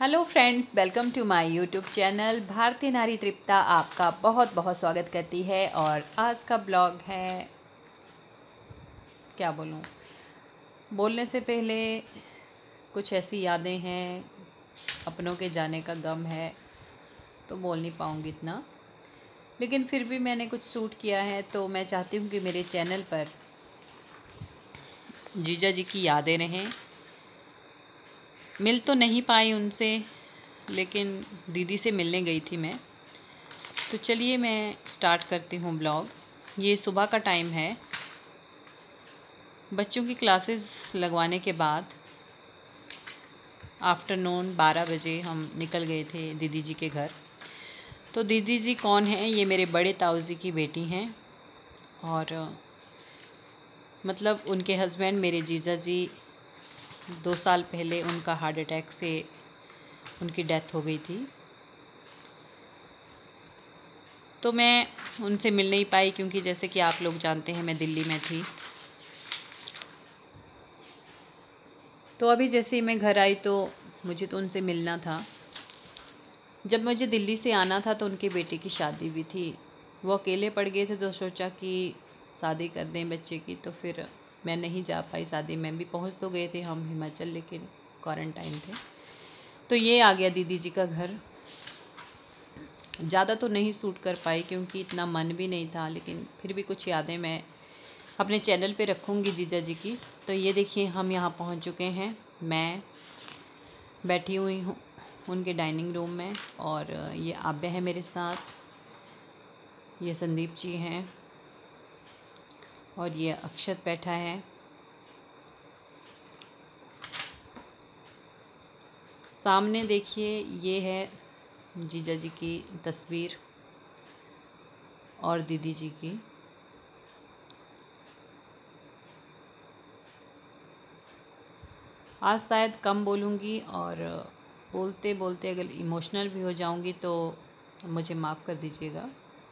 Hello friends, welcome to my YouTube channel. भारतीय नारी तृप्ता आपका बहुत बहुत स्वागत करती है। और आज का ब्लॉग है, क्या बोलूँ, बोलने से पहले कुछ ऐसी यादें हैं, अपनों के जाने का गम है, तो बोल नहीं पाऊँगी इतना। लेकिन फिर भी मैंने कुछ शूट किया है, तो मैं चाहती हूँ कि मेरे चैनल पर जीजा जी की यादें रहें। मिल तो नहीं पाई उनसे, लेकिन दीदी से मिलने गई थी मैं। तो चलिए मैं स्टार्ट करती हूँ ब्लॉग। ये सुबह का टाइम है, बच्चों की क्लासेस लगवाने के बाद आफ्टरनून 12 बजे हम निकल गए थे दीदी जी के घर। तो दीदी जी कौन हैं? ये मेरे बड़े ताऊ जी की बेटी हैं। और मतलब उनके हस्बैंड मेरे जीजा जी, 2 साल पहले उनका हार्ट अटैक से उनकी डेथ हो गई थी। तो मैं उनसे मिल नहीं पाई, क्योंकि जैसे कि आप लोग जानते हैं मैं दिल्ली में थी। तो अभी जैसे ही मैं घर आई तो मुझे तो उनसे मिलना था। जब मुझे दिल्ली से आना था तो उनके बेटे की शादी भी थी। वो अकेले पड़ गए थे, तो सोचा कि शादी कर दें बच्चे की। तो फिर मैं नहीं जा पाई शादी में। भी पहुंच तो गए थे हम हिमाचल, लेकिन क्वारंटाइन थे। तो ये आ गया दीदी जी का घर। ज़्यादा तो नहीं शूट कर पाई, क्योंकि इतना मन भी नहीं था, लेकिन फिर भी कुछ यादें मैं अपने चैनल पे रखूँगी जीजा जी की। तो ये देखिए, हम यहाँ पहुँच चुके हैं। मैं बैठी हुई हूँ उनके डाइनिंग रूम में, और ये आब्या है मेरे साथ, ये संदीप जी हैं, और ये अक्षत बैठा है। सामने देखिए, ये है जीजा जी की तस्वीर और दीदी जी की। आज शायद कम बोलूँगी, और बोलते बोलते अगर इमोशनल भी हो जाऊँगी तो मुझे माफ़ कर दीजिएगा।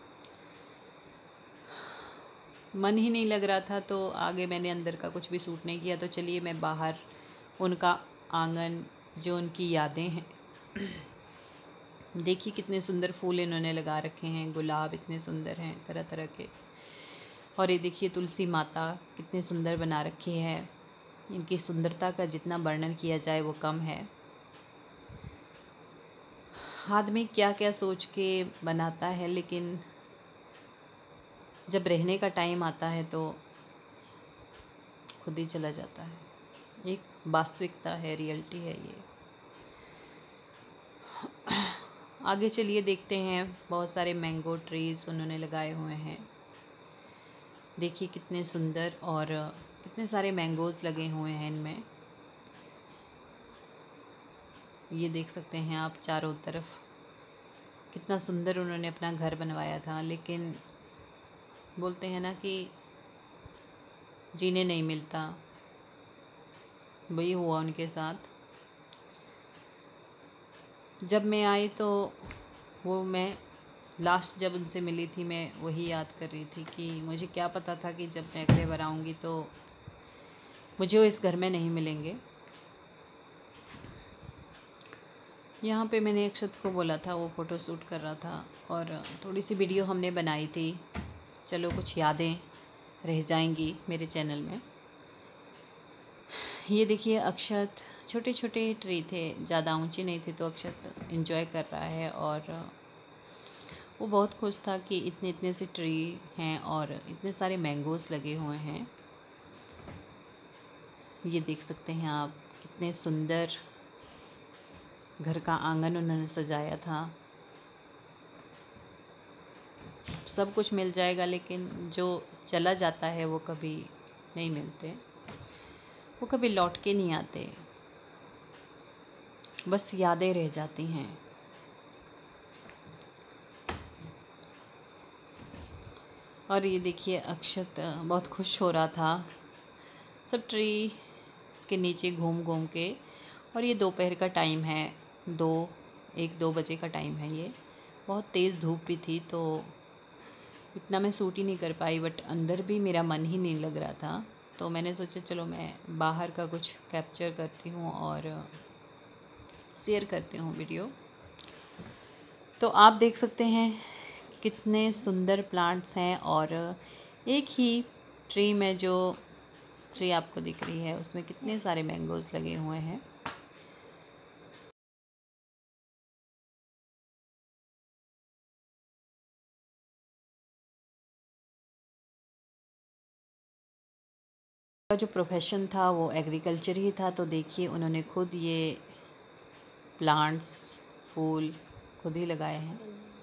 मन ही नहीं लग रहा था, तो आगे मैंने अंदर का कुछ भी शूट नहीं किया। तो चलिए मैं बाहर उनका आंगन, जो उनकी यादें हैं, देखिए कितने सुंदर फूल इन्होंने लगा रखे हैं। गुलाब इतने सुंदर हैं तरह तरह के। और ये देखिए तुलसी माता कितने सुंदर बना रखी है। इनकी सुंदरता का जितना वर्णन किया जाए वो कम है। आदमी क्या क्या सोच के बनाता है, लेकिन जब रहने का टाइम आता है तो खुद ही चला जाता है। एक वास्तविकता है, रियलिटी है ये। आगे चलिए देखते हैं। बहुत सारे मैंगो ट्रीज़ उन्होंने लगाए हुए हैं। देखिए कितने सुंदर, और कितने सारे मैंगोज़ लगे हुए हैं इनमें। ये देख सकते हैं आप चारों तरफ, कितना सुंदर उन्होंने अपना घर बनवाया था। लेकिन बोलते हैं ना कि जीने नहीं मिलता, वही हुआ उनके साथ। जब मैं आई तो वो मैं लास्ट जब उनसे मिली थी, मैं वही याद कर रही थी कि मुझे क्या पता था कि जब मैं अगले बार आऊँगी तो मुझे वो इस घर में नहीं मिलेंगे। यहाँ पे मैंने अक्षत को बोला था, वो फ़ोटो शूट कर रहा था, और थोड़ी सी वीडियो हमने बनाई थी। चलो कुछ यादें रह जाएंगी मेरे चैनल में। ये देखिए अक्षत, छोटे छोटे ट्री थे, ज़्यादा ऊंचे नहीं थे, तो अक्षत एंजॉय कर रहा है। और वो बहुत खुश था कि इतने इतने से ट्री हैं और इतने सारे मैंगोज़ लगे हुए हैं। ये देख सकते हैं आप, कितने सुंदर घर का आंगन उन्होंने सजाया था। सब कुछ मिल जाएगा, लेकिन जो चला जाता है वो कभी नहीं मिलते, वो कभी लौट के नहीं आते, बस यादें रह जाती हैं। और ये देखिए अक्षत बहुत खुश हो रहा था सब ट्री के नीचे घूम घूम के। और ये दोपहर का टाइम है, 1-2 बजे का टाइम है। ये बहुत तेज़ धूप भी थी, तो इतना मैं शूट ही नहीं कर पाई। बट अंदर भी मेरा मन ही नहीं लग रहा था, तो मैंने सोचा चलो मैं बाहर का कुछ कैप्चर करती हूँ और शेयर करती हूँ वीडियो। तो आप देख सकते हैं कितने सुंदर प्लांट्स हैं, और एक ही ट्री में, जो ट्री आपको दिख रही है उसमें कितने सारे मैंगोज़ लगे हुए हैं। का जो प्रोफेशन था वो एग्रीकल्चर ही था, तो देखिए उन्होंने खुद ये प्लांट्स, फूल खुद ही लगाए हैं।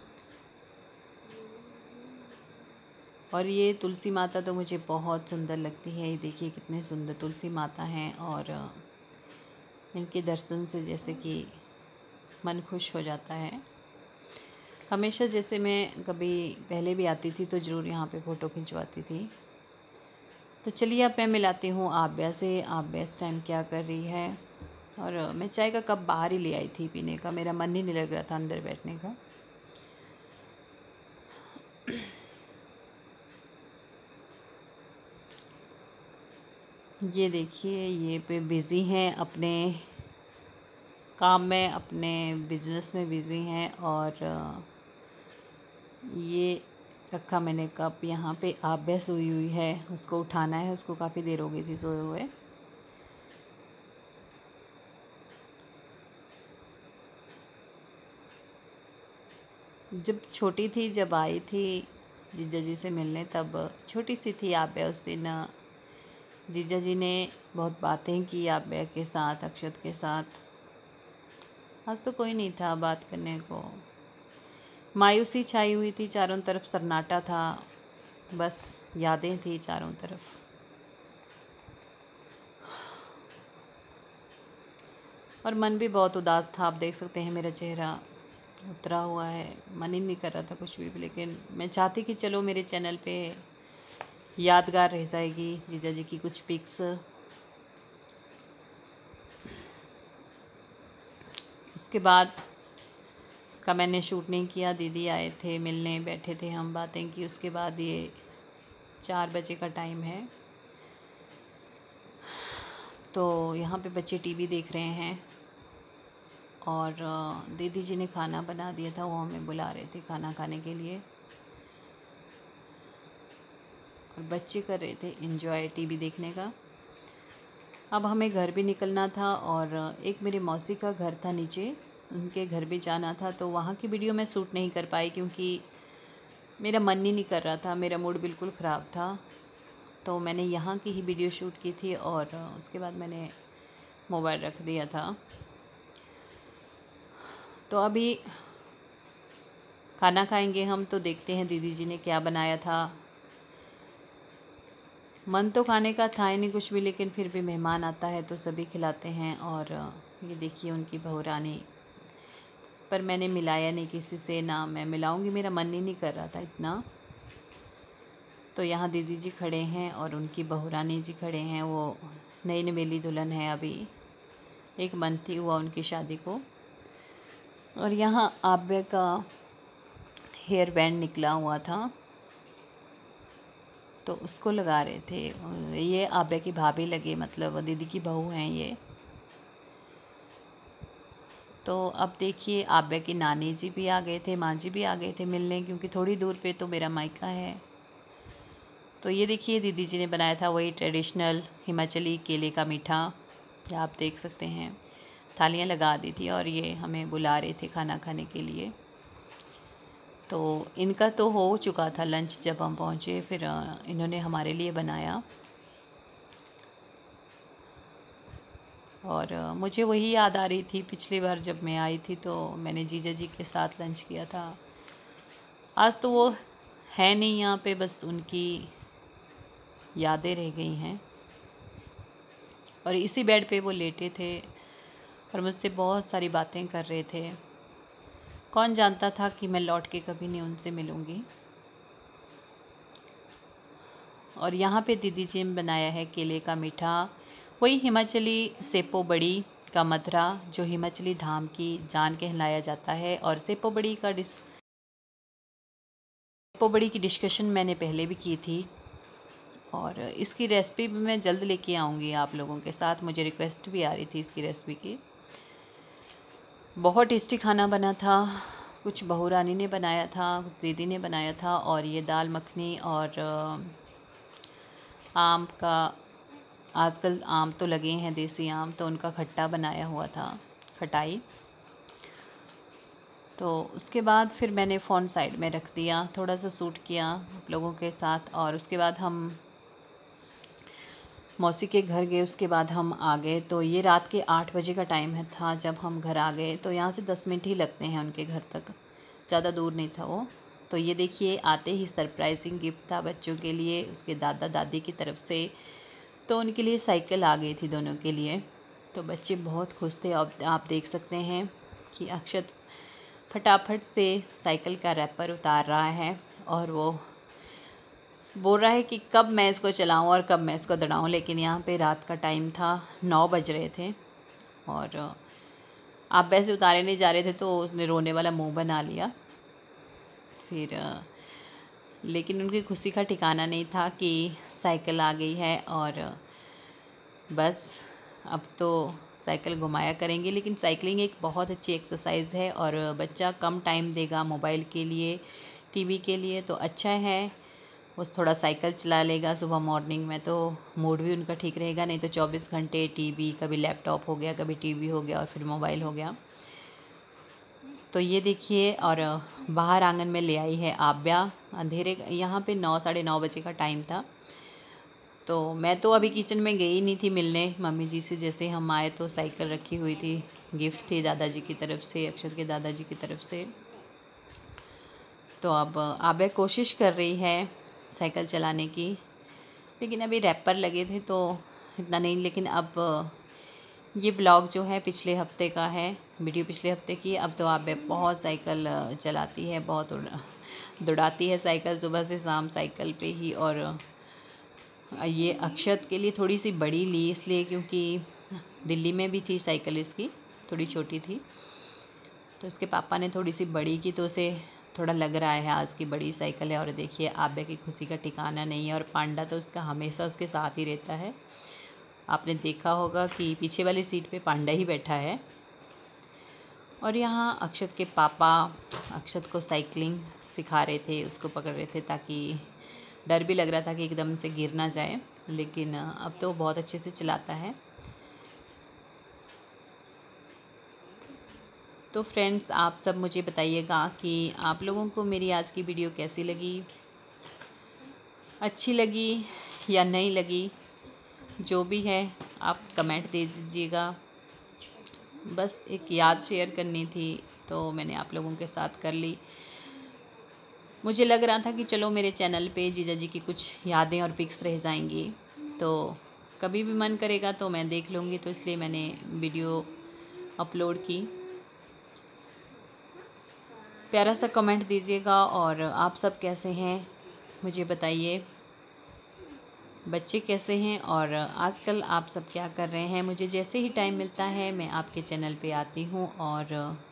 और ये तुलसी माता तो मुझे बहुत सुंदर लगती है। ये देखिए कितने सुंदर तुलसी माता हैं, और इनके दर्शन से जैसे कि मन खुश हो जाता है। हमेशा जैसे मैं कभी पहले भी आती थी तो ज़रूर यहाँ पे फ़ोटो खिंचवाती थी। तो चलिए अब मैं मिलाती हूँ आव्या से। आव्या इस टाइम क्या कर रही है। और मैं चाय का कप बाहर ही ले आई थी पीने का, मेरा मन ही नहीं लग रहा था अंदर बैठने का। ये देखिए ये पे बिज़ी हैं अपने काम में, अपने बिजनेस में बिज़ी हैं। और ये रखा मैंने कप यहाँ पे। आव्या सोई हुई है, उसको उठाना है, उसको काफ़ी देर हो गई थी सोए हुए। जब छोटी थी, जब आई थी जीजा जी से मिलने, तब छोटी सी थी आव्या। उस दिन जीजा जी ने बहुत बातें की आव्या के साथ, अक्षत के साथ। आज तो कोई नहीं था बात करने को। मायूसी छाई हुई थी चारों तरफ, सन्नाटा था, बस यादें थी चारों तरफ। और मन भी बहुत उदास था। आप देख सकते हैं मेरा चेहरा उतरा हुआ है, मन ही नहीं कर रहा था कुछ भी। लेकिन मैं चाहती कि चलो मेरे चैनल पे यादगार रह जाएगी जीजा जी की कुछ पिक्स। उसके बाद का मैंने शूट नहीं किया। दीदी आए थे मिलने, बैठे थे हम, बातें की। उसके बाद ये 4 बजे का टाइम है, तो यहाँ पे बच्चे टीवी देख रहे हैं। और दीदी जी ने खाना बना दिया था, वो हमें बुला रहे थे खाना खाने के लिए। और बच्चे कर रहे थे एंजॉय टीवी देखने का। अब हमें घर भी निकलना था, और एक मेरे मौसी का घर था नीचे, उनके घर भी जाना था। तो वहाँ की वीडियो मैं शूट नहीं कर पाई, क्योंकि मेरा मन ही नहीं कर रहा था, मेरा मूड बिल्कुल ख़राब था। तो मैंने यहाँ की ही वीडियो शूट की थी, और उसके बाद मैंने मोबाइल रख दिया था। तो अभी खाना खाएंगे हम, तो देखते हैं दीदी जी ने क्या बनाया था। मन तो खाने का था ही नहीं कुछ भी, लेकिन फिर भी मेहमान आता है तो सभी खिलाते हैं। और ये देखिए उनकी बहू रानी, पर मैंने मिलाया नहीं किसी से, ना मैं मिलाऊंगी, मेरा मन ही नहीं कर रहा था इतना। तो यहाँ दीदी जी खड़े हैं और उनकी बहू रानी जी खड़े हैं। वो नई नवेली दुल्हन है, अभी 1 मंथ ही हुआ उनकी शादी को। और यहाँ आव्या का हेयर बैंड निकला हुआ था, तो उसको लगा रहे थे। और ये आव्या की भाभी लगे, मतलब दीदी की बहू हैं ये। तो अब देखिए आव्या की नानी जी भी आ गए थे, माँ जी भी आ गए थे मिलने, क्योंकि थोड़ी दूर पे तो मेरा मायका है। तो ये देखिए दीदी जी ने बनाया था वही ट्रेडिशनल हिमाचली केले का मीठा, आप देख सकते हैं। थालियाँ लगा दी थी, और ये हमें बुला रहे थे खाना खाने के लिए। तो इनका तो हो चुका था लंच जब हम पहुँचे, फिर इन्होंने हमारे लिए बनाया। और मुझे वही याद आ रही थी, पिछली बार जब मैं आई थी तो मैंने जीजा जी के साथ लंच किया था। आज तो वो है नहीं यहाँ पे, बस उनकी यादें रह गई हैं। और इसी बेड पे वो लेटे थे और मुझसे बहुत सारी बातें कर रहे थे। कौन जानता था कि मैं लौट के कभी नहीं उनसे मिलूँगी। और यहाँ पे दीदी जी ने बनाया है केले का मीठा, वही हिमाचली सेपो बड़ी का मथरा, जो हिमाचली धाम की जान कहलाया जाता है। और सेपो बड़ी की डिस्कशन मैंने पहले भी की थी, और इसकी रेसिपी भी मैं जल्द लेके आऊँगी आप लोगों के साथ। मुझे रिक्वेस्ट भी आ रही थी इसकी रेसिपी की। बहुत टेस्टी खाना बना था। कुछ बहू रानी ने बनाया था, कुछ दीदी ने बनाया था, और ये दाल मखनी और आम का, आजकल आम तो लगे हैं देसी आम, तो उनका खट्टा बनाया हुआ था, खटाई। तो उसके बाद फिर मैंने फ़ोन साइड में रख दिया, थोड़ा सा शूट किया आप लोगों के साथ, और उसके बाद हम मौसी के घर गए। उसके बाद हम आ गए। तो ये रात के 8 बजे का टाइम था जब हम घर आ गए। तो यहाँ से 10 मिनट ही लगते हैं उनके घर तक, ज़्यादा दूर नहीं था वो। तो ये देखिए, आते ही सरप्राइजिंग गिफ्ट था बच्चों के लिए उसके दादा दादी की तरफ से। तो उनके लिए साइकिल आ गई थी दोनों के लिए। तो बच्चे बहुत खुश थे। अब आप देख सकते हैं कि अक्षत फटाफट से साइकिल का रैपर उतार रहा है, और वो बोल रहा है कि कब मैं इसको चलाऊं और कब मैं इसको दौड़ाऊं। लेकिन यहाँ पे रात का टाइम था, 9 बज रहे थे, और आप वैसे उतारे नहीं जा रहे थे, तो उसने रोने वाला मुंह बना लिया। फिर लेकिन उनकी खुशी का ठिकाना नहीं था कि साइकिल आ गई है, और बस अब तो साइकिल घुमाया करेंगे। लेकिन साइकिलिंग एक बहुत अच्छी एक्सरसाइज है, और बच्चा कम टाइम देगा मोबाइल के लिए, टीवी के लिए, तो अच्छा है। वो थोड़ा साइकिल चला लेगा सुबह मॉर्निंग में, तो मूड भी उनका ठीक रहेगा। नहीं तो 24 घंटे टीवी, कभी लैपटॉप हो गया, कभी टीवी हो गया, और फिर मोबाइल हो गया। तो ये देखिए, और बाहर आंगन में ले आई है आव्या। अंधेरे यहाँ पे 9 साढ़े 9 बजे का टाइम था। तो मैं तो अभी किचन में गई नहीं थी मिलने मम्मी जी से। जैसे हम आए तो साइकिल रखी हुई थी, गिफ्ट थी दादाजी की तरफ से, अक्षत के दादाजी की तरफ से। तो अब आव्या कोशिश कर रही है साइकिल चलाने की, लेकिन अभी रैपर लगे थे तो इतना नहीं। लेकिन अब ये ब्लॉग जो है पिछले हफ्ते का है, वीडियो पिछले हफ्ते की। अब तो आव्या बहुत साइकिल चलाती है, बहुत दौड़ाती है साइकिल, सुबह से शाम साइकिल पे ही। और ये अक्षत के लिए थोड़ी सी बड़ी ली इसलिए क्योंकि दिल्ली में भी थी साइकिल इसकी, थोड़ी छोटी थी, तो इसके पापा ने थोड़ी सी बड़ी की, तो उसे थोड़ा लग रहा है आज की बड़ी साइकिल है। और देखिए, आव्या की खुशी का ठिकाना नहीं है, और पांडा तो उसका हमेशा उसके साथ ही रहता है। आपने देखा होगा कि पीछे वाली सीट पे पांडा ही बैठा है। और यहाँ अक्षत के पापा अक्षत को साइकिलिंग सिखा रहे थे, उसको पकड़ रहे थे, ताकि डर भी लग रहा था कि एकदम से गिर ना जाए। लेकिन अब तो बहुत अच्छे से चलाता है। तो फ्रेंड्स, आप सब मुझे बताइएगा कि आप लोगों को मेरी आज की वीडियो कैसी लगी, अच्छी लगी या नहीं लगी। जो भी है आप कमेंट दे दीजिएगा। बस एक याद शेयर करनी थी, तो मैंने आप लोगों के साथ कर ली। मुझे लग रहा था कि चलो मेरे चैनल पे जीजा जी की कुछ यादें और पिक्स रह जाएंगी, तो कभी भी मन करेगा तो मैं देख लूँगी, तो इसलिए मैंने वीडियो अपलोड की। प्यारा सा कमेंट दीजिएगा, और आप सब कैसे हैं मुझे बताइए, बच्चे कैसे हैं, और आजकल आप सब क्या कर रहे हैं। मुझे जैसे ही टाइम मिलता है मैं आपके चैनल पे आती हूँ और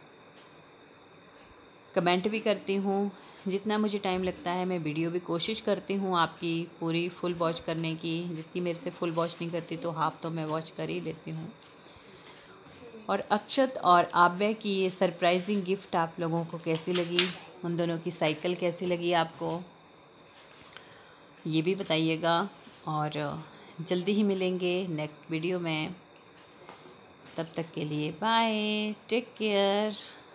कमेंट भी करती हूँ। जितना मुझे टाइम लगता है मैं वीडियो भी कोशिश करती हूँ आपकी पूरी फुल वॉच करने की। जिसकी मेरे से फुल वॉच नहीं करती तो हाफ तो मैं वॉच कर ही लेती हूँ। और अक्षत और आव्या की ये सरप्राइजिंग गिफ्ट आप लोगों को कैसी लगी, उन दोनों की साइकिल कैसी लगी आपको, ये भी बताइएगा। और जल्दी ही मिलेंगे नेक्स्ट वीडियो में। तब तक के लिए बाय, टेक केयर।